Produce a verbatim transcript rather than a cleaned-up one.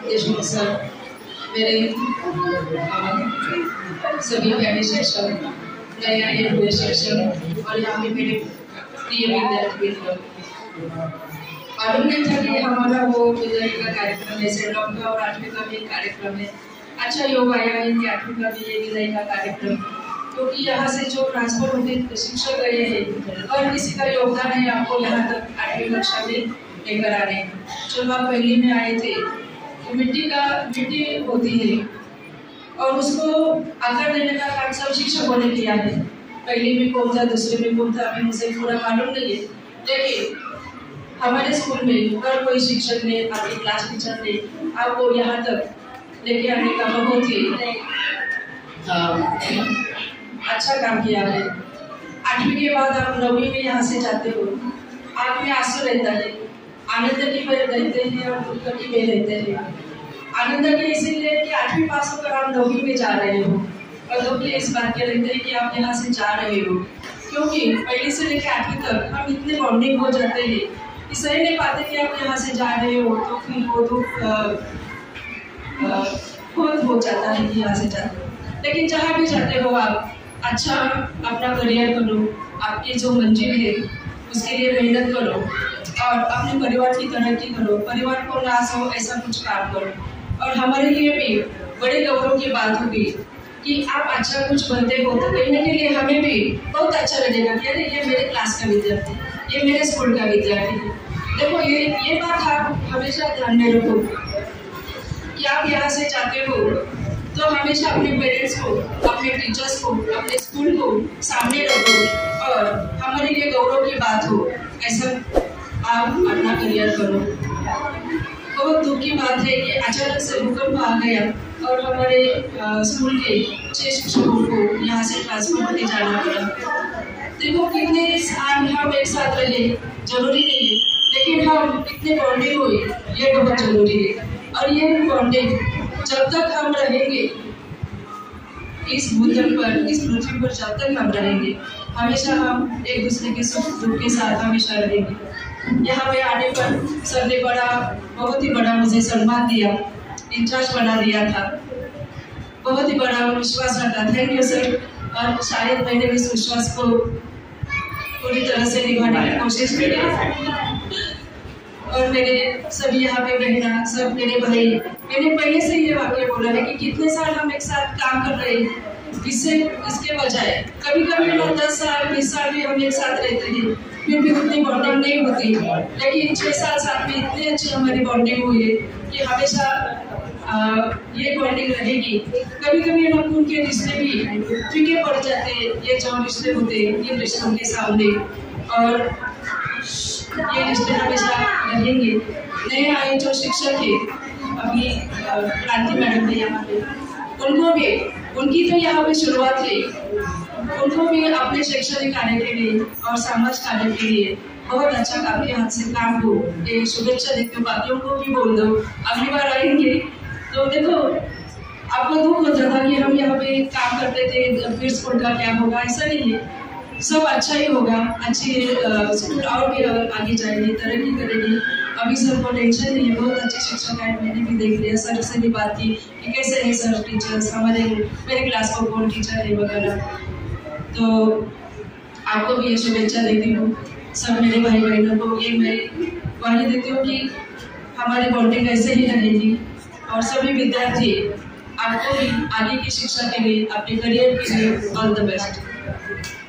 Deshmukh sir, मेरे सभी प्यारे शिक्षक, नए आए हुए शिक्षक और यहाँ पे मेरे प्रिय विद्यार्थी मालूम नहीं था कि हमारा वो विदाई का कार्यक्रम है, सेंड-ऑफ का और आठवीं का भी कार्यक्रम है। अच्छा योग आया है कि आठवीं का भी ये विदाई का कार्यक्रम, क्योंकि तो यहाँ से जो ट्रांसफर होते शिक्षक गए हैं और किसी का योगदान है आपको यहाँ तक आठवीं कक्षा में लेकर आ रहे हैं। जब आप पहली में आए थे तो मिट्टी का मिट्टी होती है और उसको आकार देने का काम सब शिक्षकों ने किया है। पहली में कौन था, दूसरे में कौन था, अभी मुझे पूरा मालूम नहीं है, लेकिन हमारे स्कूल में हर कोई शिक्षक ने, आपके क्लास टीचर ने आपको यहाँ तक लेके आने का बहुत ही अच्छा काम किया है। आठवीं के बाद आप नौवीं में यहाँ से जाते हो, आप में आंसू रहता है, आनंद की में रहते हैं और दुख की में रहते हैं। आनंद की इसीलिए कि आठवीं पास होकर आप नौवीं में जा रहे हो और दुख इस बात के रहते हैं कि आप यहाँ से जा रहे हो, क्योंकि पहले से लेकर आठवीं तक हम इतने बॉन्डिंग हो जाते हैं कि सही नहीं पाते कि आप यहाँ से जा रहे हो तो फिर वो दुख खुद हो जाता है कि यहाँ से जाते हो। लेकिन जहाँ भी जाते हो आप अच्छा अपना करियर करो, आपकी जो मंजिल है उसके लिए मेहनत करो और अपने परिवार की तरक्की करो, परिवार को नाश हो ऐसा कुछ काम करो। और हमारे लिए भी बड़े गौरव की बात होगी कि आप अच्छा कुछ बनते हो तो कहने के लिए हमें भी बहुत अच्छा लगेगा कि अरे ये मेरे क्लास का विद्यार्थी, ये मेरे स्कूल का विद्यार्थी। देखो ये ये बात आप हमेशा ध्यान में रखो कि आप यहाँ से जाते हो तो हमेशा अपने पेरेंट्स को, अपने टीचर्स को, अपने स्कूल को सामने रखो और हमारे लिए गौरव की बात हो ऐसा आप अपना करियर करो। बहुत दुख की बात है कि अचानक से भूकंप आ गया और हमारे स्कूल के छह शिक्षकों को यहाँ से ट्रांसफर होकर जाना पड़ा। देखो कितने साल हम एक साथ रहे जरूरी नहीं है, लेकिन हम कितने बॉन्डिंग हुए ये बहुत जरूरी है। और ये बॉन्डिंग जब तक हम रहेंगे इस भूतल पर, इस पृथ्वी पर, जब तक हम रहेंगे हमेशा हम एक दूसरे के सुख दुख के साथ हमेशा रहेंगे। यहाँ पे आने पर सर ने बड़ा बहुत ही बड़ा मुझे सम्मान दिया, इंचार्ज बना दिया था, बहुत ही बड़ा विश्वास रखा। Thank you sir. और शायद मैंने इस विश्वास को पूरी तरह से निभाने की कोशिश की और मेरे सभी यहाँ पे बहना, सब मेरे भाई, मैंने पहले से ये वाक्य बोला है कि कितने साल हम एक साथ काम कर रहे हैं, इससे इसके बजाय कभी कभी लोग दस साल बीस साल भी हम एक साथ रहते हैं फिर भी उतनी बॉन्डिंग नहीं होती, लेकिन छः साल साथ में इतनी अच्छी हमारी बॉन्डिंग हुई है कि हमेशा आ, ये बॉन्डिंग रहेगी। कभी कभी हम उनके रिश्ते भी फीके पड़ जाते हैं, ये जो रिश्ते होते हैं ये रिश्तों के सामने, और ये रिश्ते हमेशा रहेंगे। नए आए जो शिक्षक है अभी क्रांति मैडम है यहाँ पे, उनको भी उनकी तो यहाँ पे शुरुआत है, उनको भी अपने शैक्षणिक कार्य के लिए और समाज कार्य के लिए बहुत अच्छा आपके हाथ से काम हो, ये शुभेच्छा देते हो। बाकियों को भी बोल दो अगली बार आएंगे तो देखो आपको दुख होता था कि हम यहाँ पे काम करते थे फिर स्कूल का क्या होगा, ऐसा नहीं है, सब अच्छा ही होगा। अच्छी स्कूल और भी आगे जाएगी, तरक्की करेगी। अभी सर को टेंशन नहीं है, बहुत अच्छे शिक्षक आए, मैंने भी देख लिया, सर से भी बात की कि कैसे है सर टीचर्स, हमारे मेरे क्लास को कौन टीचर है वगैरह। तो आपको भी ये शुभेच्छा देती हूँ, सब मेरे भाई बहनों को ये मैं वाही देती हूँ कि हमारी बॉन्डिंग ऐसे ही रहेगी। और सभी विद्यार्थी आपको भी आगे की शिक्षा के लिए, अपने करियर के लिए ऑल द बेस्ट।